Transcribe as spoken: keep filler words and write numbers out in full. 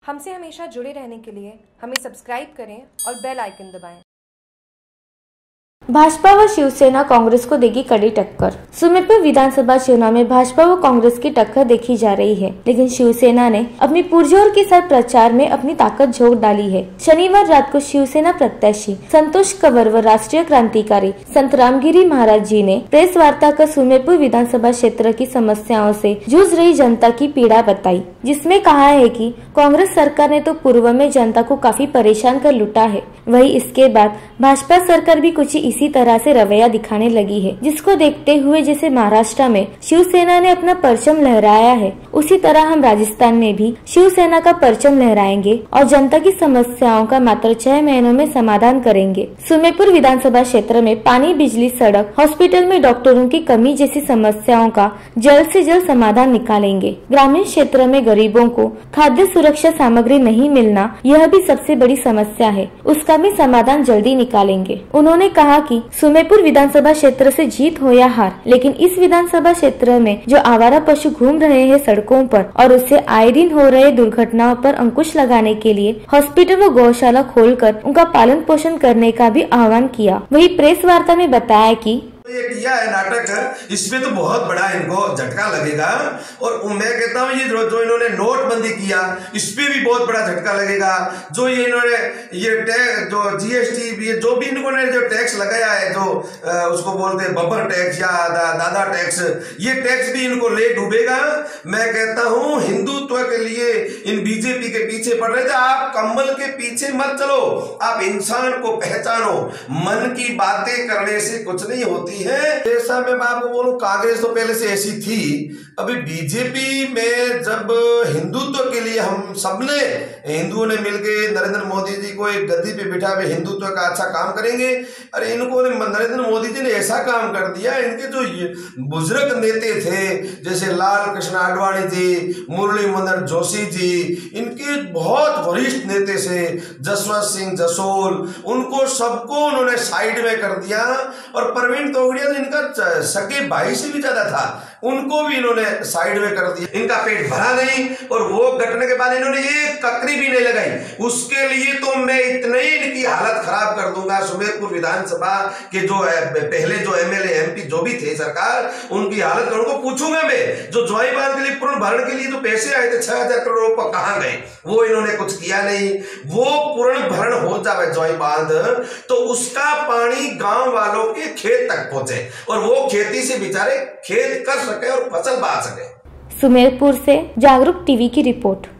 हमसे हमेशा जुड़े रहने के लिए हमें सब्सक्राइब करें और बेल आइकन दबाएं। भाजपा व शिवसेना कांग्रेस को देगी कड़ी टक्कर। सुमेरपुर विधानसभा चुनाव में भाजपा व कांग्रेस की टक्कर देखी जा रही है, लेकिन शिवसेना ने अपनी पुरजोर के साथ प्रचार में अपनी ताकत झोंक डाली है। शनिवार रात को शिवसेना प्रत्याशी संतोष कंवर व राष्ट्रीय क्रांतिकारी संत रामगिरी महाराज जी ने प्रेस वार्ता कर सुमेरपुर विधानसभा क्षेत्र की समस्याओं से जूझ रही जनता की पीड़ा बताई, जिसमें कहा है कि कांग्रेस सरकार ने तो पूर्व में जनता को काफी परेशान कर लुटा है, वही इसके बाद भाजपा सरकार भी कुछ इसी तरह से रवैया दिखाने लगी है, जिसको देखते हुए जैसे महाराष्ट्र में शिवसेना ने अपना परचम लहराया है, उसी तरह हम राजस्थान में भी शिवसेना का परचम लहराएंगे और जनता की समस्याओं का मात्र छह महीनों में समाधान करेंगे। सुमेरपुर विधानसभा क्षेत्र में पानी, बिजली, सड़क, हॉस्पिटल में डॉक्टरों की कमी जैसी समस्याओं का जल्द से जल्द समाधान निकालेंगे। ग्रामीण क्षेत्र में गरीबों को खाद्य सुरक्षा सामग्री नहीं मिलना, यह भी सबसे बड़ी समस्या है, उसका भी समाधान जल्दी निकालेंगे। उन्होंने कहा कि सुमेरपुर विधानसभा क्षेत्र से जीत हो या हार, लेकिन इस विधानसभा क्षेत्र में जो आवारा पशु घूम रहे हैं सड़कों पर और उससे आए दिन हो रहे दुर्घटनाओं पर अंकुश लगाने के लिए हॉस्पिटल व गौशाला खोलकर उनका पालन पोषण करने का भी आह्वान किया। वही प्रेस वार्ता में बताया कि ये किया है नाटक, इसमें तो बहुत बड़ा इनको झटका लगेगा। और मैं कहता हूँ ये जो जो इन्होंने नोटबंदी किया, इस पे भी बहुत बड़ा झटका लगेगा। जो ये इन्होंने ये टैक्स, जो जीएसटी, ये जो भी इन्होंने जो टैक्स लगाया है, जो आ, उसको बोलते हैं बब्बर टैक्स या दा, दादा टैक्स, ये टैक्स भी इनको ले डूबेगा। मैं कहता हूँ हिंदुत्व के लिए इन बीजेपी के पीछे पड़ रहे थे, आप कम्बल के पीछे मत चलो, आप इंसान को पहचानो। मन की बातें करने से कुछ नहीं होती है। जैसा मैं आपको बोलूं, कांग्रेस तो पहले से ऐसी थी, अभी बीजेपी में जब हिंदुत्व के लिए हम सबने हिंदुओं ने मिलकर नरेंद्र मोदी जी को एक गद्दी पे बिठा के हिंदुत्व का अच्छा काम करेंगे। अरे इनको नरेंद्र मोदी जी ने ऐसा काम कर दिया, इनके जो बुजुर्ग नेता थे जैसे लाल कृष्ण आडवाणी जी, मुरली मनोहर जोशी जी, इनके बहुत वरिष्ठ नेता से जसवंत सिंह जसोल, उनको सबको उन्होंने साइड में कर दिया। और प्रवीण तोगड़िया इनका सगे भाई से भी ज्यादा था, उनको भी इन्होंने साइड में कर दिया। इनका पेट भरा नहीं और वो घटने के बाद इन्होंने एक ककरी भी नहीं लगाई। उसके लिए तो मैं इतने ही इनकी हालत खराब कर दूंगा। सुमेरपुर विधानसभा के जो पहले जो एमएलए एमपी जो भी थे सरकार, उनकी हालत उनको पूछूंगा मैं। जो ज्वाई बांध के लिए पूर्ण भरण के लिए जो पैसे आए थे छह हजार करोड़ रुपए कहां गए, वो इन्होंने कुछ किया नहीं। वो पूर्ण भरण हो जाए ज्वाई बांध तो उसका पानी गांव वालों के खेत तक पहुंचे और वो खेती से बेचारे खेत कर सके और फसल बा सके। सुमेरपुर से जागरूक टीवी की रिपोर्ट।